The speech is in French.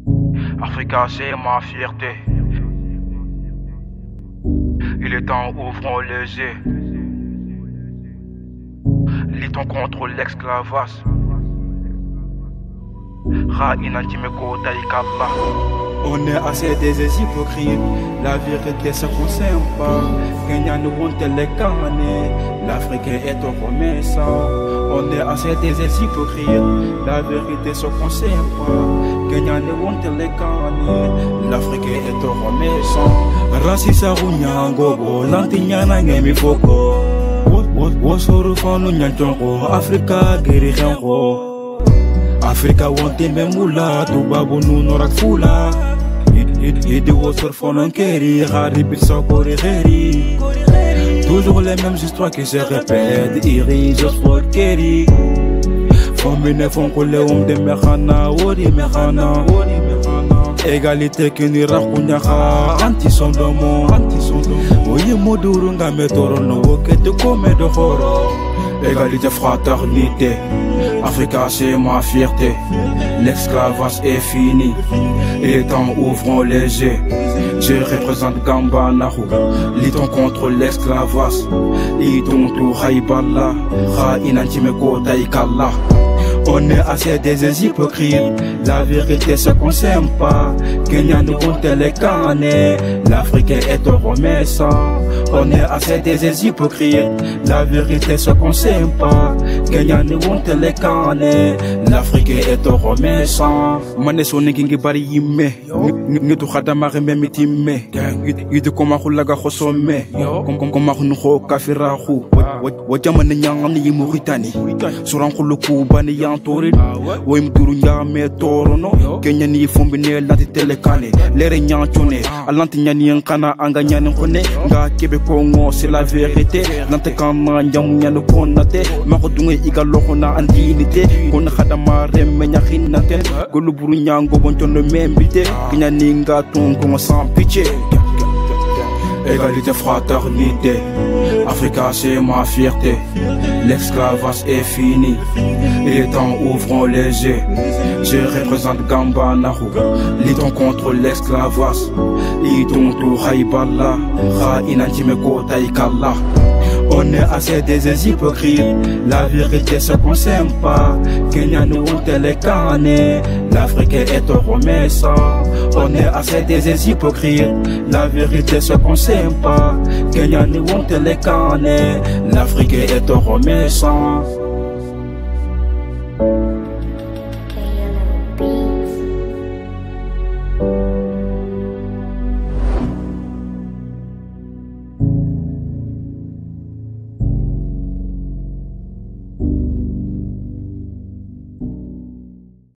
Africa, c'est ma fierté. Il est temps, ouvrons les yeux. Luttons contre l'esclavage. On est assez des hypocrites, la vérité se concerne pas. Kenya nous monte les cannes, l'Africain est au renaissant. On est assez des hypocrites, la vérité se concerne pas. Kenya nous monte les cannes, l'Africain est au renaissant. Racisa runyango, lantinyana ngemi foko. Wosoro fanu nyantongo, Africa guérirengo. Africa wonte memula, tubabu nunorak fula. Idi wosor fonon keri, haribit sokori geri. Toujours les mêmes histoires qui se répètent, Iris, Oswald Kerry. Fombine fonkole de mechana, wori mechana. Égalité qui ni rakunyaka, anti-sondomo. Oye moduru nga metoro no woketu kome de horo. Égalité, fraternité, Africa c'est ma fierté. L'esclavage est fini, il est temps, ouvrons les yeux. Je représente Gamba Nahu, luttons contre l'esclavage. Idon tu haibala, ha inantime kota ikala. On est assez des hypocrites, la vérité se concerne pas. Kenya nous compte les cannes, l'Afrique est au renaissant. On est assez des hypocrites, la vérité se concerne pas. Kenya nous compte les cannes, l'Afrique est au renaissant. Mané sonné kingi bari yime, nitu khadama rembe mitime. Yidu koma khulaga khosome, koma khunho kafirahu. Wajamane nyangani yimuritani, suran khuluku bani yantorin. Woy mduru nyame torono, Kenya ni fombine lati telekane. Lere nyanchone, alanti nyani yankana anga nyani kone. Nga kebe kongo c'est la vérité. Nante kama nyamu nyano konate, makodunge iga lokona andinite. Kona khadama remme nyakhinate, goluburu nyango bonchono membite. Kenya ninga tongo sans pitié. Égalité, fraternité, Africa c'est ma fierté. L'esclavage est fini, il est temps, ouvrons les yeux. Je représente Gamba Nahu, luttons contre l'esclavage. Idon tu haibala, ha inantime kota ikala. On est assez des hypocrites, la vérité se concerne pas. Kenya nous monte les cannes, l'Afrique est au renaissant. On est assez des hypocrites, la vérité se concerne pas. Kenya nous monte les cannes, l'Afrique est au renaissant.